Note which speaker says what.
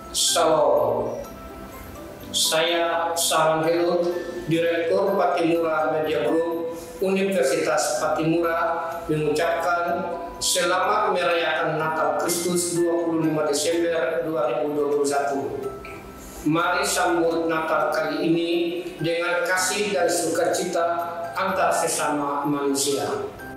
Speaker 1: Salam. Saya Saranghelut, Direktur Pattimura Media Group Universitas Pattimura, mengucapkan selamat merayakan Natal Kristus 25 Desember 2021. Mari sambut Natal kali ini dengan kasih dan sukacita antar sesama manusia.